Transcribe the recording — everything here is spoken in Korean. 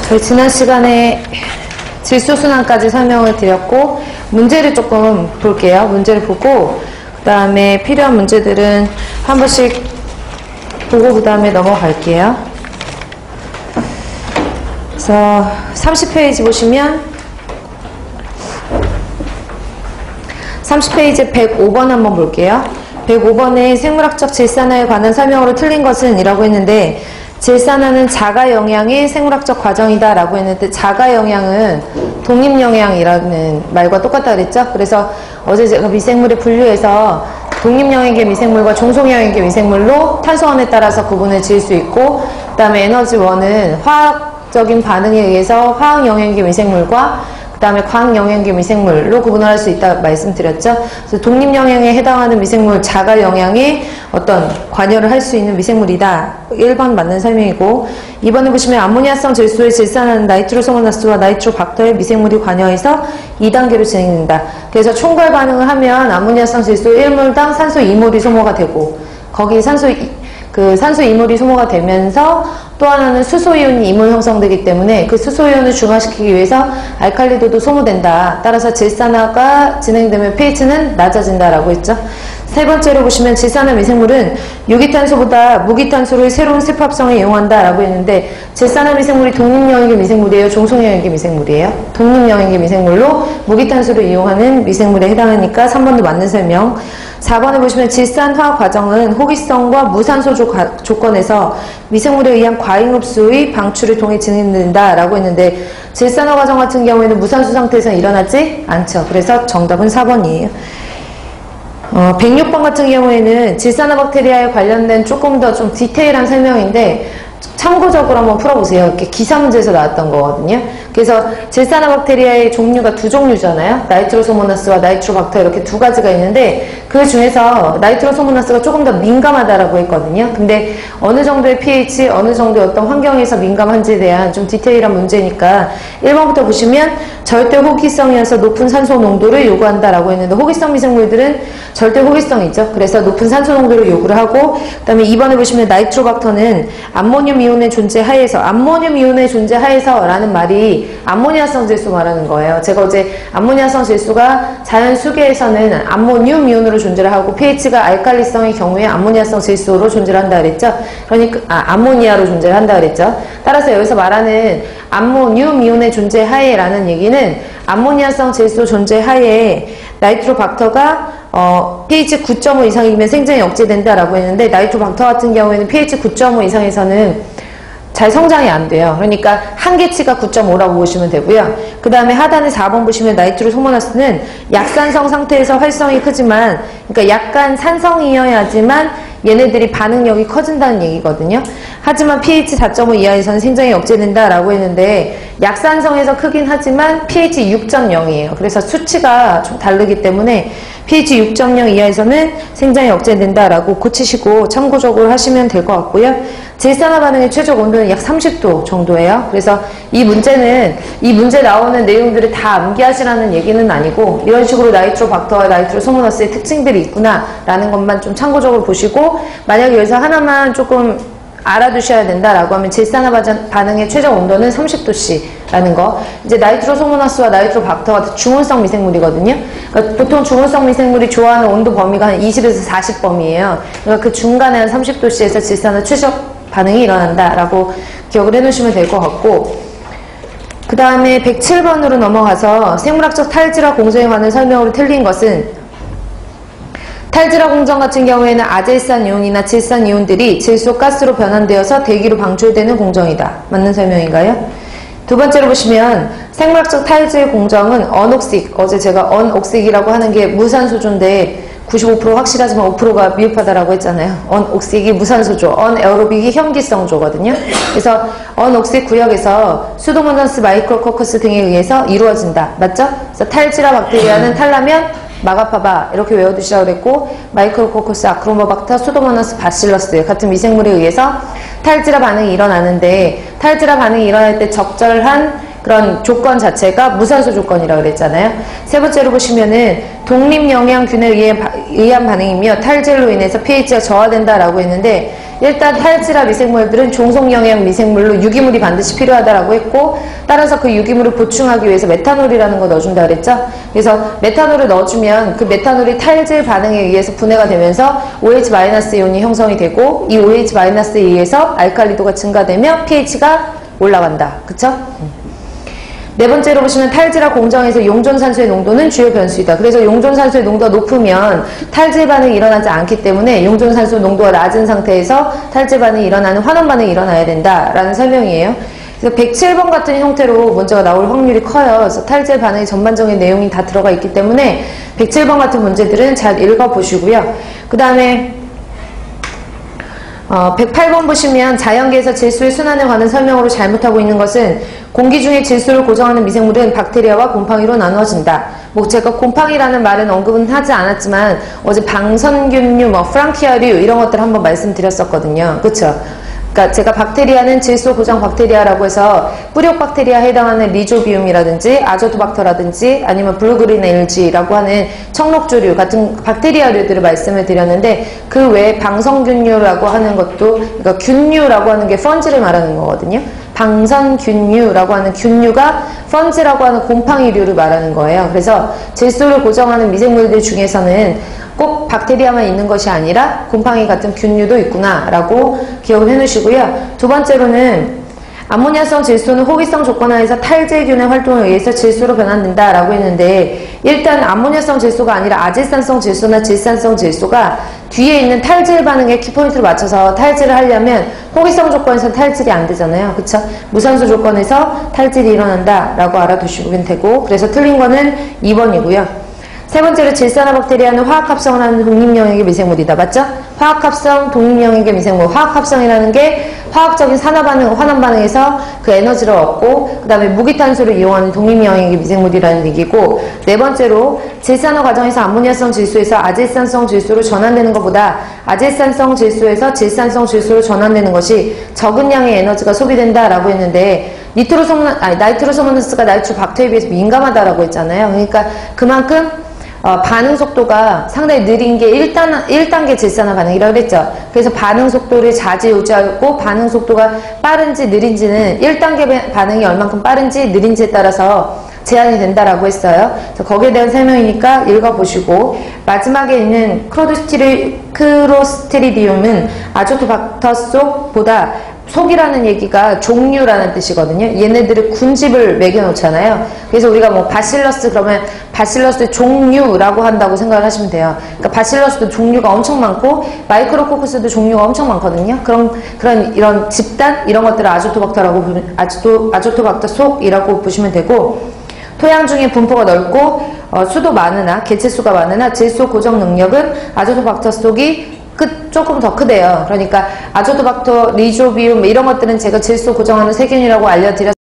저희 지난 시간에 질소순환까지 설명을 드렸고, 문제를 조금 볼게요. 문제를 보고 그 다음에 필요한 문제들은 한 번씩 보고 그 다음에 넘어갈게요. 그래서 30페이지 보시면 30페이지 105번 한번 볼게요. 105번에 생물학적 질산화에 관한 설명으로 틀린 것은 이라고 했는데, 질산화는 자가영양의 생물학적 과정이다 라고 했는데, 자가영양은 독립영양이라는 말과 똑같다 그랬죠? 그래서 어제 제가 미생물을 분류해서 독립영양계 미생물과 종속영양계 미생물로 탄소원에 따라서 구분을 지을 수 있고, 그 다음에 에너지원은 화학적인 반응에 의해서 화학영양계 미생물과 그 다음에 광영양계 미생물로 구분을 할 수 있다 말씀드렸죠. 그래서 독립영양에 해당하는 미생물, 자가영양에 어떤 관여를 할 수 있는 미생물이다. 1번 맞는 설명이고, 2번에 보시면 암모니아성 질소에 질산하는 나이트로소모나스와 나이트로박터의 미생물이 관여해서 2단계로 진행된다. 그래서 총괄 반응을 하면 암모니아성 질소 1몰당 산소 2몰이 소모가 되고, 거기 산소 2몰이 소모가 되면서 또 하나는 수소이온이 2몰 형성되기 때문에 그 수소이온을 중화시키기 위해서 알칼리도도 소모된다. 따라서 질산화가 진행되면 pH는 낮아진다라고 했죠. 세 번째로 보시면 질산화 미생물은 유기탄소보다 무기탄소를 새로운 습합성에 이용한다라고 했는데, 질산화 미생물이 독립영양계 미생물이에요? 종속영양계 미생물이에요? 독립영양계 미생물로 무기탄소를 이용하는 미생물에 해당하니까 3번도 맞는 설명. 4번에 보시면 질산화 과정은 호기성과 무산소 조건에서 미생물에 의한 과잉흡수의 방출을 통해 진행된다라고 했는데, 질산화 과정 같은 경우에는 무산소 상태에서는 일어나지 않죠. 그래서 정답은 4번이에요. 106번 같은 경우에는 질산화 박테리아에 관련된 조금 더 좀 디테일한 설명인데, 참고적으로 한번 풀어보세요. 이렇게 기사 문제에서 나왔던 거거든요. 그래서 질산화 박테리아의 종류가 두 종류잖아요. 나이트로소모나스와 나이트로박터 이렇게 두 가지가 있는데, 그 중에서 나이트로소모나스가 조금 더 민감하다라고 했거든요. 근데 어느 정도의 pH, 어느 정도의 어떤 환경에서 민감한지에 대한 좀 디테일한 문제니까 1번부터 보시면 절대 호기성이어서 높은 산소 농도를 요구한다라고 했는데, 호기성 미생물들은 절대 호기성이죠. 그래서 높은 산소 농도를 요구를 하고, 그 다음에 2번에 보시면 나이트로박터는 암모늄 이온의 존재 하에서, 암모늄 이온의 존재 하에서 라는 말이 암모니아성 질소 말하는 거예요. 제가 어제 암모니아성 질소가 자연 수계에서는 암모늄 이온으로 존재를 하고, pH가 알칼리성의 경우에 암모니아성 질소로 존재를 한다 그랬죠. 그러니까 암모니아로 존재를 한다 그랬죠. 따라서 여기서 말하는 암모늄 이온의 존재 하에라는 얘기는 암모니아성 질소 존재 하에 나이트로박터가 pH 9.5 이상이면 생장이 억제된다라고 했는데, 나이트로박터 같은 경우에는 pH 9.5 이상에서는 잘 성장이 안 돼요. 그러니까 한계치가 9.5라고 보시면 되고요. 그 다음에 하단에 4번 보시면 나이트로소모나스는 약산성 상태에서 활성이 크지만, 그러니까 약간 산성이어야지만 얘네들이 반응력이 커진다는 얘기거든요. 하지만 pH 4.5 이하에서는 생장이 억제된다라고 했는데, 약산성에서 크긴 하지만 pH 6.0이에요. 그래서 수치가 좀 다르기 때문에 pH 6.0 이하에서는 생장이 억제된다라고 고치시고 참고적으로 하시면 될 것 같고요. 질산화 반응의 최적 온도는 약 30도 정도예요. 그래서 이 문제 나오는 내용들을 다 암기하시라는 얘기는 아니고, 이런 식으로 나이트로박터와 나이트로소모나스의 특징들이 있구나 라는 것만 좀 참고적으로 보시고, 만약에 여기서 하나만 조금 알아두셔야 된다라고 하면 질산화 반응의 최적 온도는 30도씨라는 거. 이제 나이트로소모나스와 나이트로박터가 중온성 미생물이거든요. 그러니까 보통 중온성 미생물이 좋아하는 온도 범위가 한 20에서 40범위예요. 그러니까 그 중간에 한 30도씨에서 질산화 최적 반응이 일어난다라고 기억을 해놓으시면 될 것 같고, 그 다음에 107번으로 넘어가서 생물학적 탈질화 공정에 관한 설명으로 틀린 것은, 탈질화 공정 같은 경우에는 아질산 이온이나 질산 이온들이 질소 가스로 변환되어서 대기로 방출되는 공정이다. 맞는 설명인가요? 두 번째로 보시면 생물학적 탈질 공정은 언옥식, 어제 제가 언옥식이라고 하는 게 무산소조인데 95% 확실하지만 5%가 미흡하다라고 했잖아요. 언옥식이 무산소조, 언에어로빅이 현기성조거든요. 그래서 언옥식 구역에서 수도모나스, 마이크로코커스 등에 의해서 이루어진다. 맞죠? 그래서 탈질화 박테리아는 탈라면 마가파바 이렇게 외워두시라고 그랬고, 마이크로코커스, 아크로모박터, 수도모나스, 바실러스 같은 미생물에 의해서 탈질화 반응이 일어나는데, 탈질화 반응이 일어날 때 적절한 그런 조건 자체가 무산소 조건이라고 그랬잖아요. 세 번째로 보시면은 독립영양균에 의한 반응이며 탈질로 인해서 pH가 저하된다라고 했는데, 일단 탈질화 미생물들은 종속영양 미생물로 유기물이 반드시 필요하다라고 했고, 따라서 그 유기물을 보충하기 위해서 메탄올이라는 거 넣어준다 그랬죠. 그래서 메탄올을 넣어주면 그 메탄올이 탈질 반응에 의해서 분해가 되면서 OH-이온이 형성이 되고, 이 OH-에 의해서 알칼리도가 증가되며 pH가 올라간다. 그쵸? 네 번째로 보시면 탈질화 공정에서 용존산소의 농도는 주요 변수이다. 그래서 용존산소의 농도가 높으면 탈질 반응이 일어나지 않기 때문에 용존산소 농도가 낮은 상태에서 탈질 반응이 일어나는 환원 반응이 일어나야 된다라는 설명이에요. 그래서 107번 같은 형태로 문제가 나올 확률이 커요. 그래서 탈질 반응의 전반적인 내용이 다 들어가 있기 때문에 107번 같은 문제들은 잘 읽어보시고요. 그 다음에 108번 보시면 자연계에서 질소의 순환에 관한 설명으로 잘못하고 있는 것은 공기 중에 질소를 고정하는 미생물은 박테리아와 곰팡이로 나누어진다. 뭐 제가 곰팡이라는 말은 언급은 하지 않았지만 어제 방선균류, 프랑키아류 이런 것들 한번 말씀드렸었거든요. 그쵸? 그러니까 제가 박테리아는 질소 고정 박테리아라고 해서 뿌리옥 박테리아에 해당하는 리조비움이라든지 아조토박터라든지 아니면 블루그린 알지라고 하는 청록조류 같은 박테리아류들을 말씀을 드렸는데, 그 외에 방성균류라고 하는 것도, 그러니까 균류라고 하는 게 펀지를 말하는 거거든요. 방선균류라고 하는 균류가 펀지라고 하는 곰팡이류를 말하는 거예요. 그래서 질소를 고정하는 미생물들 중에서는 꼭 박테리아만 있는 것이 아니라 곰팡이 같은 균류도 있구나 라고 기억을 해 놓으시고요. 두 번째로는 암모니아성 질소는 호기성 조건 하에서 탈질균의 활동에 의해서 질소로 변환된다 라고 했는데, 일단 암모니아성 질소가 아니라 아질산성 질소나 질산성 질소가 뒤에 있는 탈질 반응에 키포인트를 맞춰서 탈질을 하려면 호기성 조건에서 탈질이 안 되잖아요. 그쵸? 무산소 조건에서 탈질이 일어난다 라고 알아두시면 되고, 그래서 틀린 거는 2번이고요. 세 번째로 질산화박테리아는 화학합성을 하는 독립영역의 미생물이다. 맞죠? 화학합성, 독립영역의 미생물. 화학합성이라는 게 화학적인 환원 반응에서 그 에너지를 얻고, 그 다음에 무기탄소를 이용하는 독립영역의 미생물이라는 얘기고, 네 번째로 질산화 과정에서 암모니아성 질소에서 아질산성 질소로 전환되는 것보다 아질산성 질소에서 질산성 질소로 전환되는 것이 적은 양의 에너지가 소비된다라고 했는데, 나이트로소모나스가 나이트로박터에 비해서 민감하다라고 했잖아요. 그러니까 그만큼 반응 속도가 상당히 느린 게 1단계 질산화 반응이라고 그랬죠. 그래서 반응 속도를 좌지우지하고 반응 속도가 빠른지 느린지는 1단계 반응이 얼만큼 빠른지 느린지에 따라서 제한이 된다라고 했어요. 그래서 거기에 대한 설명이니까 읽어보시고, 마지막에 있는 크로스트리디움은 아조토박터 속보다, 속이라는 얘기가 종류라는 뜻이거든요. 얘네들을 군집을 매겨놓잖아요. 그래서 우리가 뭐 바실러스 그러면 바실러스의 종류라고 한다고 생각을 하시면 돼요. 그러니까 바실러스도 종류가 엄청 많고 마이크로코커스도 종류가 엄청 많거든요. 그런 이런 집단 이런 것들을 아조토박터 속이라고 보시면 되고, 토양 중에 분포가 넓고 수도 많으나 개체수가 많으나 질소 고정 능력은 아조토박터 속이 조금 더 크대요. 그러니까 아조토박터, 리조비움 이런 것들은 제가 질소 고정하는 세균이라고 알려드렸습니다.